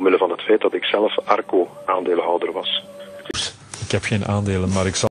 omwille van het feit dat ik zelf Arco aandeelhouder was. Ik heb geen aandelen, maar ik zal